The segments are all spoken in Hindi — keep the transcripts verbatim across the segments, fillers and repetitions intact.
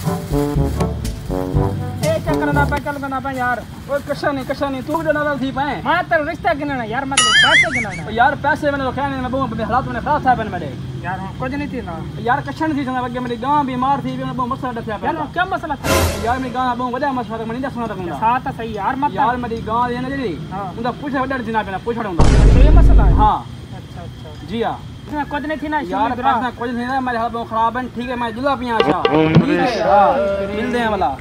ए चक्कर ना पे चल बना पे यार। ओए कशा नहीं कशा नहीं तू जो नाल थी पाए मैं तेरा रिश्ता गिनना यार, मतलब पैसे गिनना यार। पैसे मैंने रखे ने मैं बहुत हालात में खराब था मेरे यार। कुछ नहीं थी ना यार, कशा नहीं थी संग बगे मेरी गां बीमार थी मैं बहुत मसला दसया यार। क्या मसला था यार? मेरी गां बहुत बड़ा मसला था, मैं नहीं दसना सकूंगा। साथ सही यार मत यार मेरी गां है ना जी, उनका पूछे बड़ा जिना पे पूछड़ा हुंदा। ये मसला है? हां अच्छा अच्छा जी हां। इसमें कुछ नहीं थी ना यार, पैसा कुछ नहीं है, मेरे हाथ बहुत खराब है। ठीक है मैं जुला पिया अच्छा ठीक है। हां मिलते हैं वाला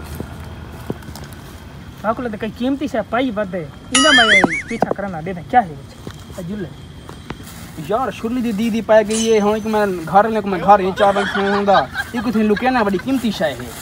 आपको लगता है कीमती से पाई बदे इना मैं पीछा करना दे दे क्या है अजुल यार। शुरली दी दीदी पाई गई है हुन कि मैं घर ने को मैं घर ही चार बंद होंदा ई कुछ लुके ना बड़ी कीमती शय है।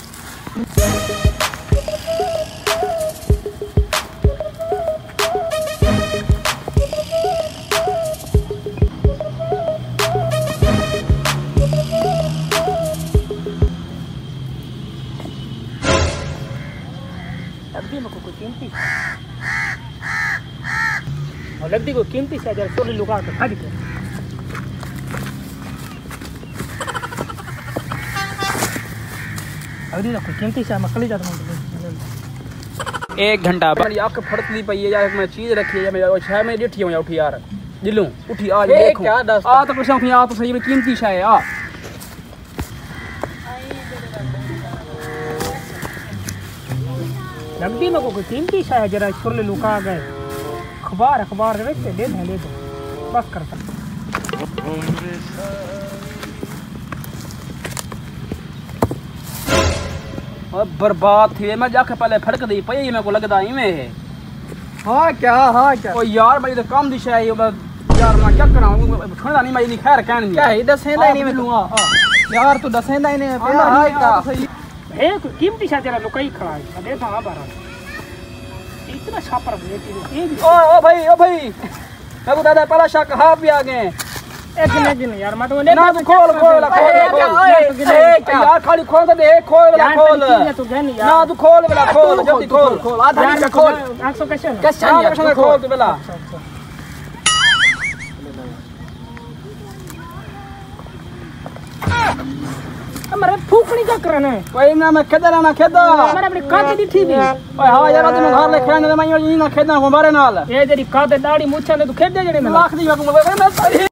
लगती है कोई कीमती और लगती कोई कीमती से जरा सोने लुका के खा दी अभी ना कोई कीमती से मैं कल जाता हूं। एक घंटा बाद आंख फड़ती पई है यार। मैं चीज रखी है मैं छह में उठी हूं उठी यार दिलू उठी आ देखो आ तो कुछ नहीं आ तो सही में कीमती शय है। आ लगती में कोई कीमती से जरा छोले लुका गए अखबार अखबार दे दे दे दे बस करता और बर्बाद थी मैं जाके पहले फड़क दी पई मेरे को लगदा ही में है। हां क्या हां क्या ओ यार भाई तो काम दिशा है यार। मैं क्या कराऊं छोड़ा नहीं मैं नहीं खैर कहन क्या है दसेंदा ही नहीं मैं लूंगा यार। तू दसेंदा ही नहीं पहला हां का सही है कोई कीमती से जरा लुकाई खड़ा है दे हां बारा इतना छापर बेटी ये ओ ओ भाई ओ भाई मैं को दादा पहला शक हां भी आ गए एक ने गिन यार मत वो ना तू खोल खोल खोल यार खाली खोल तो दे खोल वाला खोल तू गिन यार ना तू खोल वाला खोल जल्दी खोल खोल आधा नहीं खोल आठ सौ कैसे कैसे यार खोल तू वाला हमारे फूकनी क्या करना है कोई ना मैं खेदा ना खेदा हमारे अपनी काट दी थी भी ओए हां यार तुम घर ले खेने मैं ये ना खेदा हमारे नाल ये जेडी काट दाढ़ी मुछा ने तू खेदे जेडे में लाख दी मैं